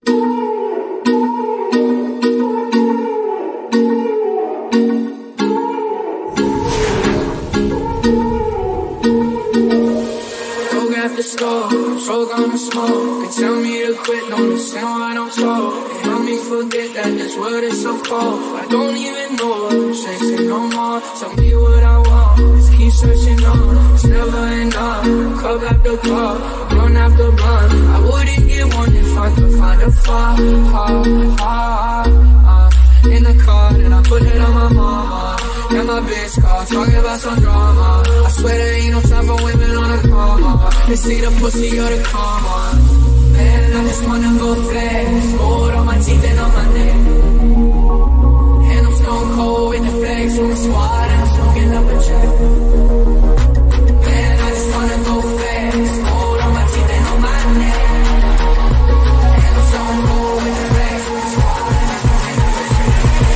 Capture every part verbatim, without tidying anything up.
The store, so gonna smoke. They tell me to quit, don't listen when I'm told. They help me forget that this world is so cold. I don't even know what I'm chasing no more. Tell me what I want, just keep searching on. It's never enough, cup after cup, blunt after blunt. I wouldn't get one if I could find a far, ah, ah, ah. In the car, then I put it on my mama. And my bitch car, talking about some drama. I swear there ain't no time for women on the coma. They see the pussy or the karma. Man, I just wanna go flex. Gold on my teeth and on my neck. And I'm stone cold with the flex on the squad, and I'm smoking up a check. Man, I just wanna go flex. Gold on my teeth and on my neck. And I'm stone cold with the flex on the squad, and I'm smoking up a check.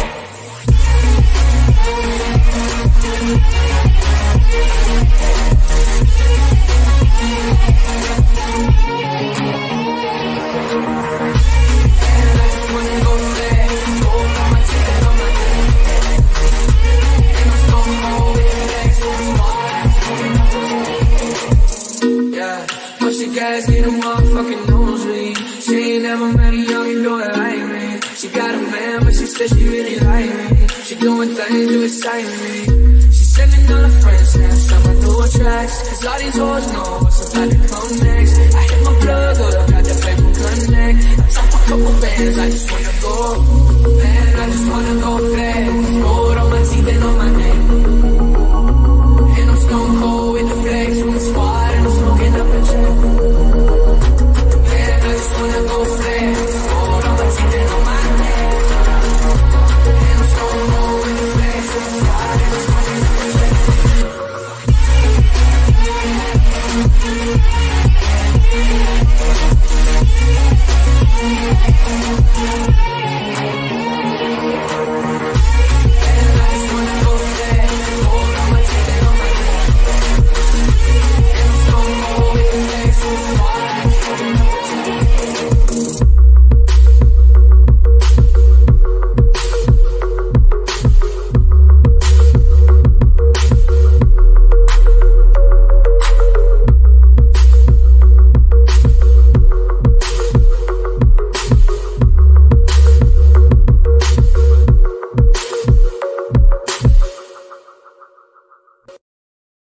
Gas, get a motherfucking nosebleed. She ain't never met a young girl like me. She got a man, but she said she really like me. She doing things to excite me. She sending all her friends, now some of new tracks. Cause all these hoes know what's about to come next. I hit my plug, up, got the paper connect. I drop a couple bands, I just want